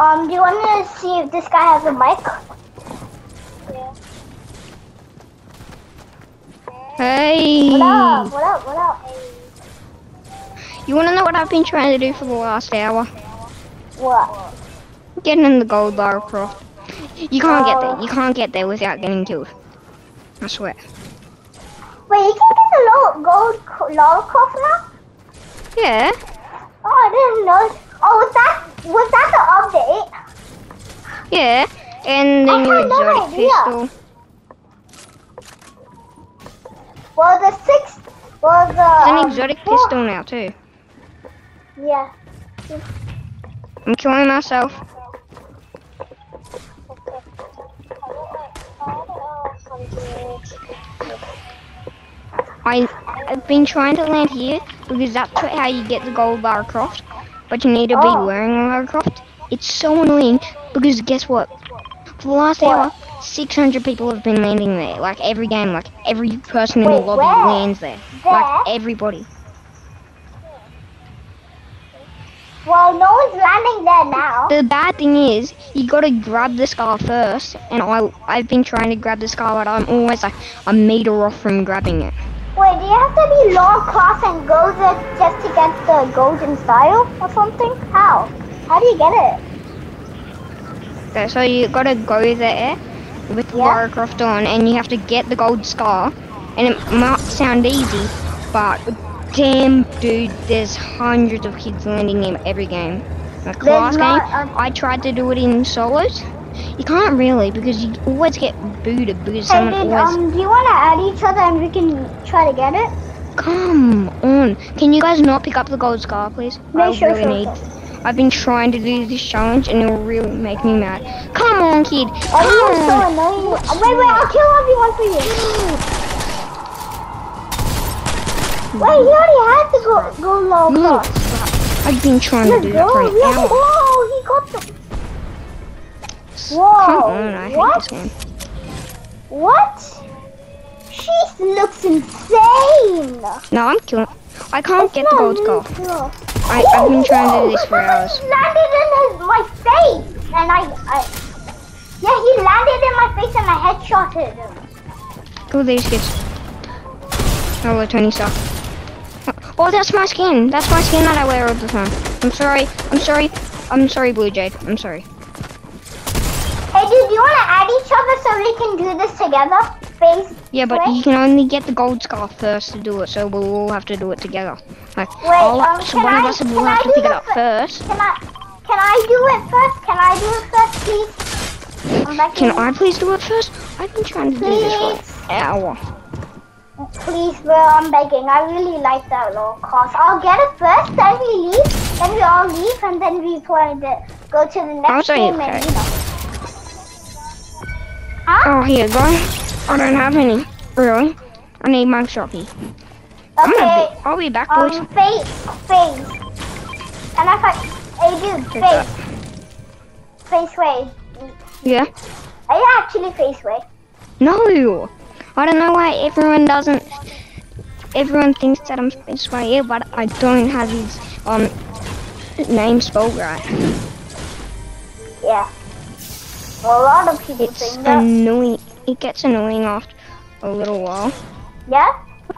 Do you want to see if this guy has a mic? Yeah. Hey! What up? What up? What up? You wanna know what I've been trying to do for the last hour? What? Getting in the gold Lara Croft. You can't get there. You can't get there without getting killed. I swear. Wait, you can get the gold Lara Croft now? Yeah. Oh, I didn't know. Oh, was that the update? Yeah. And the I new had no exotic idea. pistol. Well, the sixth was There's an exotic pistol now too. Yeah. I'm killing myself. I've been trying to land here because that's how you get the gold Lara Croft. But you need to be wearing a Lara Croft. It's so annoying because guess what? For the last hour, 600 people have been landing there. Like every game, like every person in the lobby lands there. Like everybody. Well, no one's landing there now. The bad thing is, you gotta grab the scar first, and I've been trying to grab the scar, but I'm always like a meter off from grabbing it. Wait, do you have to be long class and go there just to get the golden style or something? How? How do you get it? Okay, so you gotta go there with the Lara Croft on, and you have to get the gold scar, and it might sound easy, but damn, dude, there's hundreds of kids landing in every game. Like last game, I tried to do it in solos. You can't really because you always get booted because someone always. Do you want to add each other and we can try to get it? Come on, can you guys not pick up the gold scar, please? Sure. I've been trying to do this challenge and it'll really make me mad. Come on, kid. Oh, you're so annoying. Wait, I'll kill everyone for you. Wait, he already had to go low. Look, I've been trying to do that for an hour. Whoa, he got the... Whoa, come on, I hate this game. What? She looks insane. No, I'm killing. I can't get the gold scar. I've been trying to do this for hours. He landed in my face, and yeah, he landed in my face and I headshotted him. Go these kids. Hello, Tony Stark. Oh, that's my skin. That's my skin that I wear all the time. I'm sorry, Blue Jade. I'm sorry. Hey, dude, do you want to add each other so we can do this together? Yeah, but you can only get the gold scar first to do it, so we'll all have to do it together. Like, so one of us will have to pick it up first. Can I do it first? Can I do it first, please? Can I please do it first? I've been trying to do this for an hour. Please, bro, I'm begging. I really like that low cost. I'll get it first, then we leave, then we all leave, and then we try to go to the next game and, you know. Huh? Oh, here, go. I don't have any. Really? I need my shoppy. Okay. I'll be back, boys. Face. And if hey, dude, face way. Yeah? Are you actually face way? No! I don't know why everyone thinks that I'm face way, yeah, but I don't have his, name spelled right. Yeah. Well, a lot of people think that. It's annoying. It gets annoying after a little while. Yeah?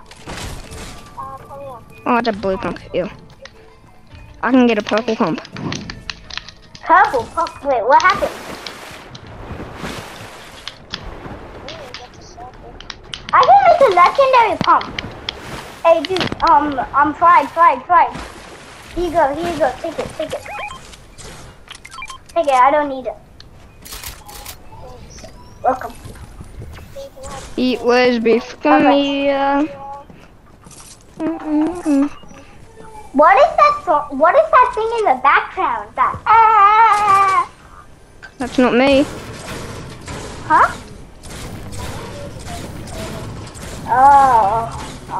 Oh, it's a blue pump. Ew. I can get a purple pump. Purple pump? Wait, what happened? I can make a legendary pump. Hey, dude, I'm fried. Here you go. Take it. Take it, I don't need it. Welcome. It was before me. What is that song? What is that thing in the background? That's not me. Huh? Oh.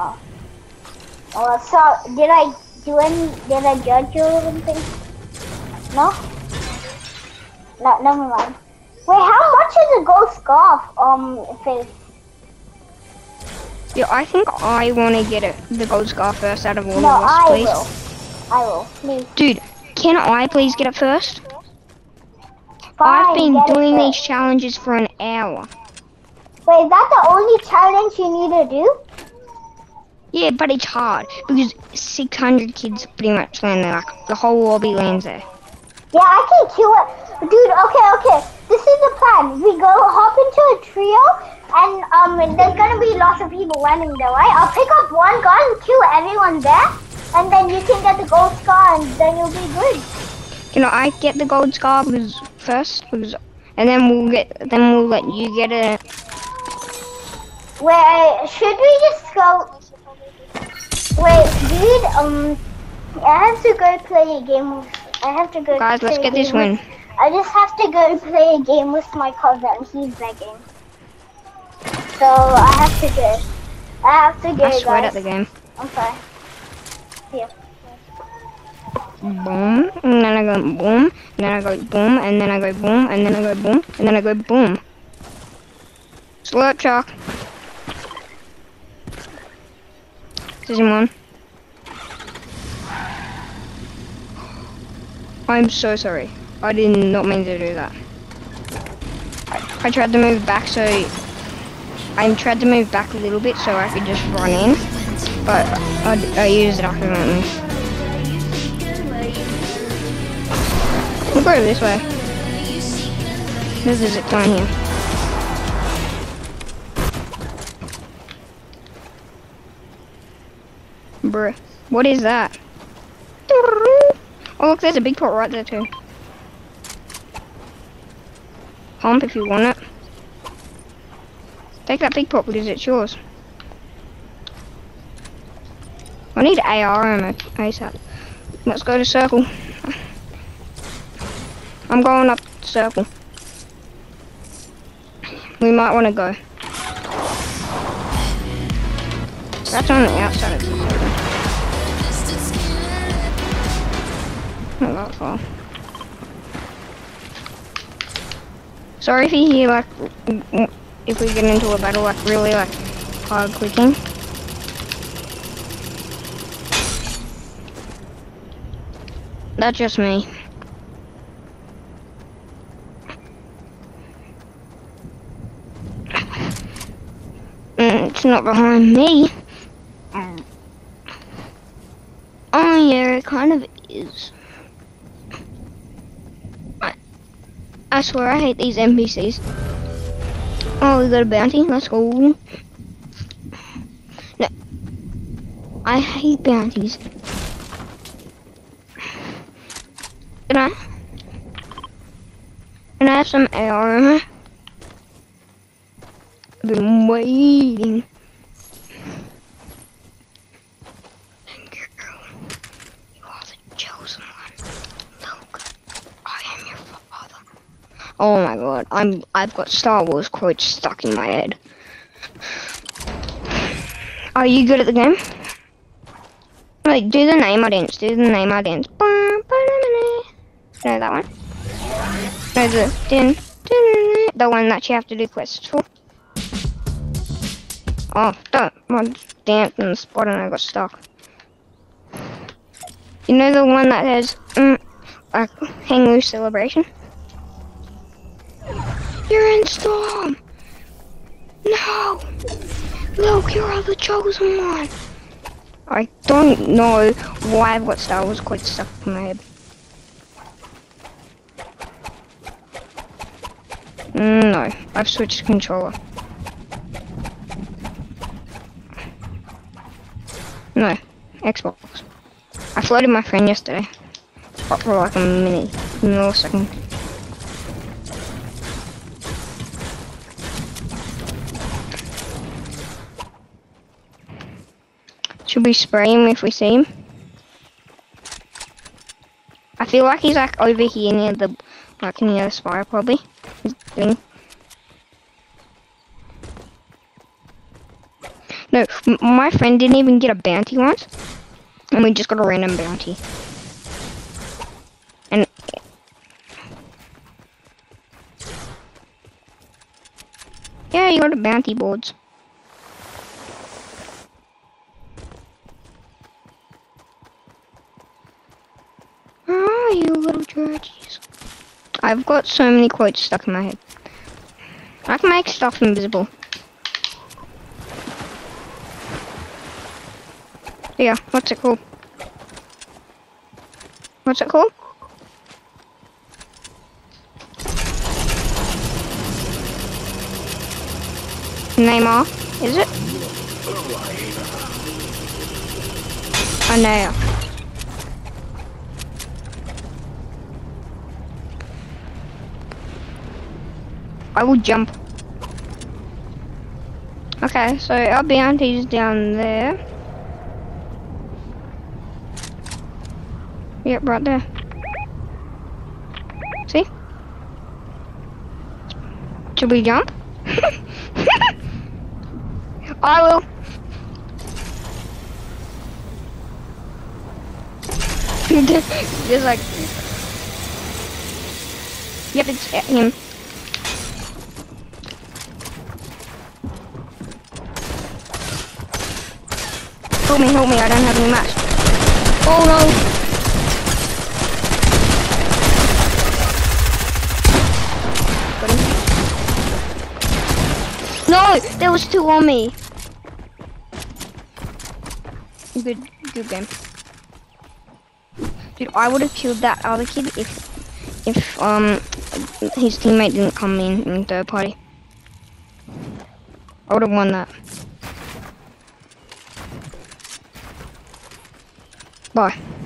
Oh, so did I judge you or something? No? No, never mind. Wait, how much is a gold scarf, face? Yeah, I think I want to get the gold scarf first out of all of us, please. I will, please. Dude, can I please get it first? I've been get doing it. these challenges for an hour. Wait, is that the only challenge you need to do? Yeah, but it's hard because 600 kids pretty much land there. Like the whole lobby lands there. Yeah, I can kill it. Dude, okay. This is the plan. We go hop into a trio, and there's gonna be lots of people landing there, right? I'll pick up one gun, kill everyone there, and then you can get the gold scar, and then you'll be good. You know, I get the gold scar first, and then we'll let you get it. Wait, should we just go? Wait, dude, I have to go play a game. I have to go. Guys, let's get this win. I just have to go play a game with my cousin. He's begging. So I have to go. I sweat at the game. I'm sorry. Here. Boom, and then I go boom, and then I go boom, and then I go boom, and then I go boom, and then I go boom. Slurp shark. Season 1. I'm so sorry. I did not mean to do that. I tried to move back I tried to move back a little bit so I could just run in, but I used it accidentally. We'll go this way. There's a zip line here. Bruh, what is that? Oh look, there's a big pot right there too. Pump if you want it. Take that big pot because it's yours. I need AR ammo ASAP. Let's go to circle. I'm going up the circle. We might want to go. That's on the outside of the circle. Not that far. Sorry if you hear like if we get into a battle like really like hard clicking. That's just me. It's not behind me. Oh yeah, it kind of is. I swear I hate these NPCs. Oh, we got a bounty. Let's go. No, I hate bounties. Can I have some AR ammo? I've been waiting. Thank you. You are the chosen one. Look, I am your father. Oh my god, I've got Star Wars quotes stuck in my head. Are you good at the game? Like, do the Neymar dance. Do the Neymar dance. No, that one. No, the one that you have to do quests for. Oh, that one danced in the spot and I got stuck. You know the one that says, like, hang loose celebration? You're in storm! No! Look, you're the chosen one! I don't know why I've got Star Wars quite stuck in my head. No, I've switched controller. No, Xbox. I floated my friend yesterday. For like a millisecond. Should we spray him if we see him? I feel like he's like over here near the spire probably. No, my friend didn't even get a bounty once, and we just got a random bounty. And yeah, you got a bounty boards. Where are you, little Georgies? I've got so many quotes stuck in my head. I can make stuff invisible. Yeah, what's it called? What's it called? Neymar, is it? Anea. I will jump. Okay, so our bounty's down there. Yep, right there. See? Should we jump? I will. Just like. Yep, it's him. Help me, I don't have any match. Oh no! Got him. No! There was two on me. Good game. Dude, I would have killed that other kid if his teammate didn't come in third party. I would have won that. Bye.